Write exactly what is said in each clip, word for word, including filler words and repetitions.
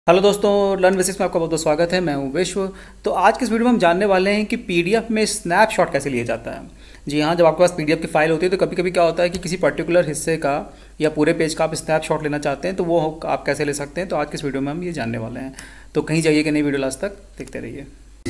Hello दोस्तों, learn basics में आपका बहुत बहुत स्वागत है। मैं हूं विश्व। तो आज के इस वीडियो में हम जानने वाले हैं कि पीडीएफ में स्नैपशॉट कैसे लिया जाता है। जी हाँ, जब आपके पास पीडीएफ की फाइल होती है तो कभी कभी क्या होता है कि किसी पर्टिकुलर हिस्से का या पूरे पेज का आप स्नैपशॉट लेना चाहते हैं, तो वो आप कैसे ले सकते हैं। तो आज के इस वीडियो में हम ये जानने वाले हैं। तो कहीं जाइए कि नहीं, वीडियो लास्ट तक देखते रहिए।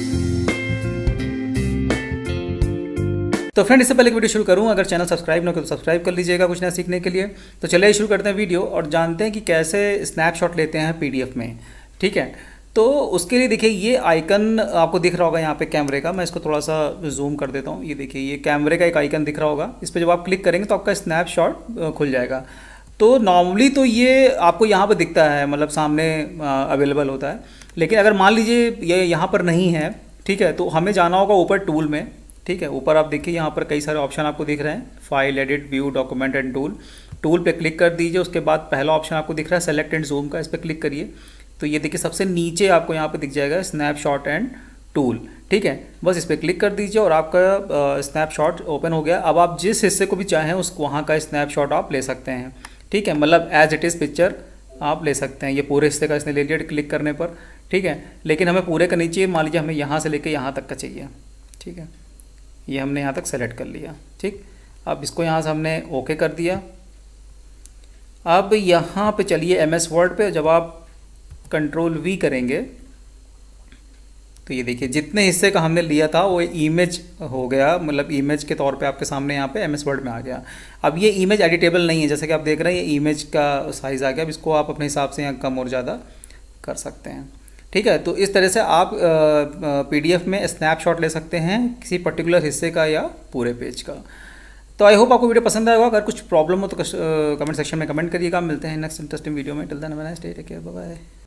तो फ्रेंड, इससे पहले वीडियो शुरू करूं, अगर चैनल सब्सक्राइब ना हो तो सब्सक्राइब कर लीजिएगा कुछ नया सीखने के लिए। तो चलिए शुरू करते हैं वीडियो और जानते हैं कि कैसे स्नैपशॉट लेते हैं पीडीएफ में। ठीक है, तो उसके लिए देखिए ये आइकन आपको दिख रहा होगा यहाँ पे कैमरे का। मैं इसको थोड़ा सा जूम कर देता हूँ। ये देखिए, ये कैमरे का एक आइकन दिख रहा होगा। इस पर जब आप क्लिक करेंगे तो आपका स्नैपशॉट खुल जाएगा। तो नॉर्मली तो ये आपको यहाँ पर दिखता है, मतलब सामने अवेलेबल होता है। लेकिन अगर मान लीजिए ये यहाँ पर नहीं है, ठीक है, तो हमें जाना होगा ऊपर टूल में। ठीक है, ऊपर आप देखिए यहाँ पर कई सारे ऑप्शन आपको दिख रहे हैं, file, edit, view, document and tool. Tool पे क्लिक कर दीजिए। उसके बाद पहला ऑप्शन आपको दिख रहा है सेलेक्ट एंड जूम का, इस पर क्लिक करिए। तो ये देखिए सबसे नीचे आपको यहाँ पे दिख जाएगा स्नैपशॉट एंड टूल। ठीक है, बस इस पर क्लिक कर दीजिए और आपका स्नैपशॉट ओपन हो गया। अब आप जिस हिस्से को भी चाहें उस वहाँ का स्नैपशॉट आप ले सकते हैं। ठीक है, मतलब एज इट इज़ पिक्चर आप ले सकते हैं। ये पूरे हिस्से का इसने ले लिया क्लिक करने पर। ठीक है, लेकिन हमें पूरे का नहीं चाहिए। मान लीजिए हमें यहाँ से लेकर यहाँ तक का चाहिए। ठीक है, ये हमने यहाँ तक सेलेक्ट कर लिया। ठीक, अब इसको यहाँ से हमने ओके कर दिया। अब यहाँ पे चलिए एम एस वर्ड पे, जब आप कंट्रोल वी करेंगे तो ये देखिए जितने हिस्से का हमने लिया था वो इमेज हो गया, मतलब इमेज के तौर पे आपके सामने यहाँ पे एम एस वर्ड में आ गया। अब ये इमेज एडिटेबल नहीं है, जैसे कि आप देख रहे हैं ये इमेज का साइज़ आ गया। अब इसको आप अपने हिसाब से यहाँ कम और ज़्यादा कर सकते हैं। ठीक है, तो इस तरह से आप पीडीएफ में स्नैपशॉट ले सकते हैं किसी पर्टिकुलर हिस्से का या पूरे पेज का। तो आई होप आपको वीडियो पसंद आएगा। अगर कुछ प्रॉब्लम हो तो कमेंट सेक्शन में कमेंट करिएगा। मिलते हैं नेक्स्ट इंटरेस्टिंग वीडियो में। Till then have a nice day, take care, bye bye.